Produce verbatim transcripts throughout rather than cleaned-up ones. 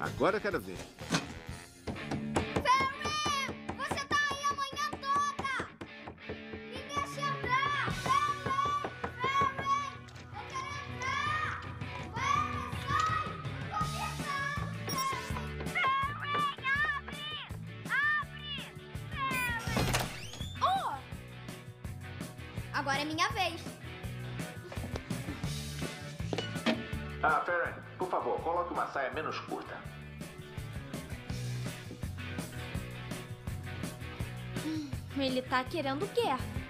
Agora eu quero ver. Ferry! Você tá aí a manhã toda! Me deixa entrar! Ferry! Ferry! Eu quero entrar! Ferry, sai! Começando! Ferry, abre! Abre! Ferry! Oh! Agora é minha vez. Ah, Ferry, por favor, coloque uma saia menos curta. Ele tá querendo o quê?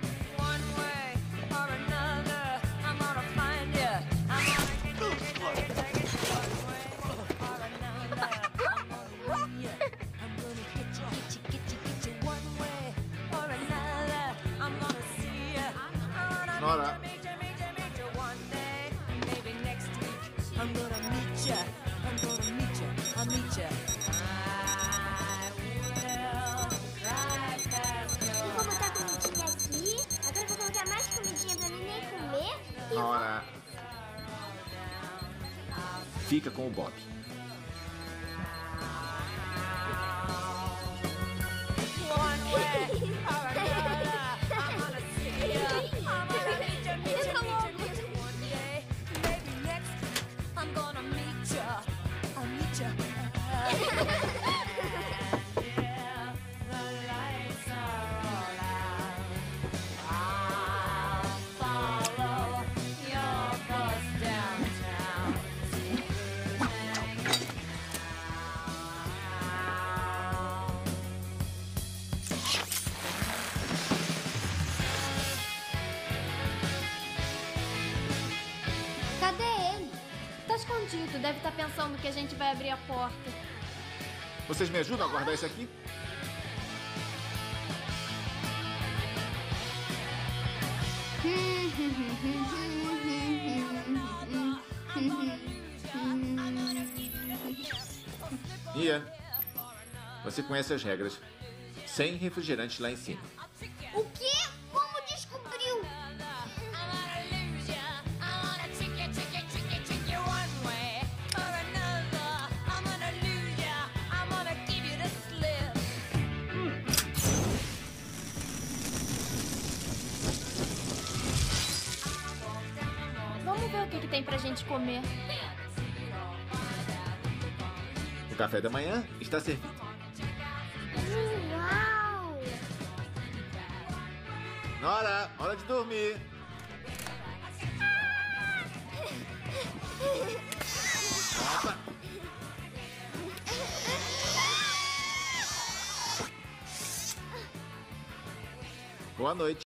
Nora. I'm gonna meet ya. I'm gonna meet ya. I'll meet ya. I will cry past Eu your vou botar comidinha aqui. Agora eu vou colocar mais comidinha pra neném comer. E eu Nora. Fica com o Bob. one way or another. I'm gonna see ya. I'm gonna meet ya, meet ya, meet ya, meet ya one day. Maybe next week I'm gonna meet ya. I'll meet ya. Yeah, the lights are all out. I'll follow your bus downtown. Cadê ele? Tá escondido. Deve estar pensando que a gente vai abrir a porta. Vocês me ajudam a guardar isso aqui? Ian, você conhece as regras. Sem refrigerante lá em cima. O quê? Como descobriu? Vamos ver o que, que tem pra gente comer. O café da manhã está servido. Uau! Nora, hora de dormir. Opa. Boa noite.